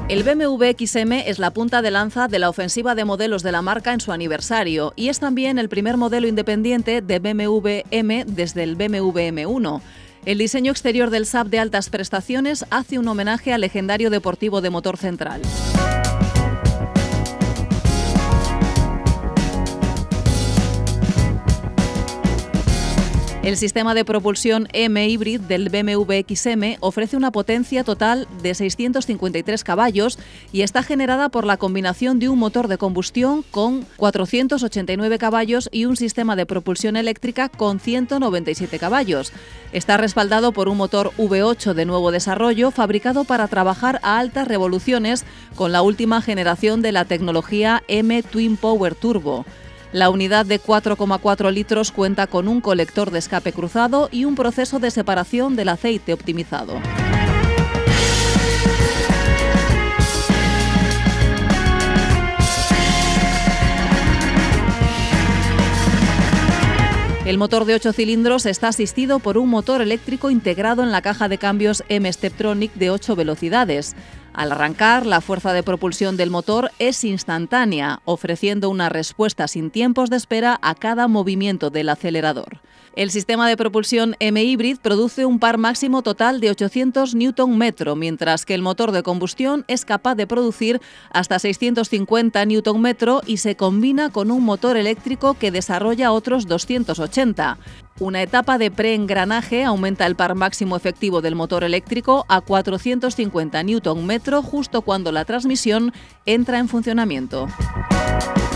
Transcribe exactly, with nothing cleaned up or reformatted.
El B M W X M es la punta de lanza de la ofensiva de modelos de la marca en su aniversario y es también el primer modelo independiente de B M W M desde el B M W M uno. El diseño exterior del S U V de altas prestaciones hace un homenaje al legendario deportivo de motor central. El sistema de propulsión M-Hybrid del B M W X M ofrece una potencia total de seiscientos cincuenta y tres caballos y está generada por la combinación de un motor de combustión con cuatrocientos ochenta y nueve caballos y un sistema de propulsión eléctrica con ciento noventa y siete caballos. Está respaldado por un motor V ocho de nuevo desarrollo fabricado para trabajar a altas revoluciones con la última generación de la tecnología M Twin Power Turbo. La unidad de cuatro coma cuatro litros cuenta con un colector de escape cruzado y un proceso de separación del aceite optimizado. El motor de ocho cilindros está asistido por un motor eléctrico integrado en la caja de cambios M-Steptronic de ocho velocidades. Al arrancar, la fuerza de propulsión del motor es instantánea, ofreciendo una respuesta sin tiempos de espera a cada movimiento del acelerador. El sistema de propulsión M-Hybrid produce un par máximo total de ochocientos newton metro, mientras que el motor de combustión es capaz de producir hasta seiscientos cincuenta newton metro y se combina con un motor eléctrico que desarrolla otros doscientos ochenta. Una etapa de preengranaje aumenta el par máximo efectivo del motor eléctrico a cuatrocientos cincuenta newton metro justo cuando la transmisión entra en funcionamiento.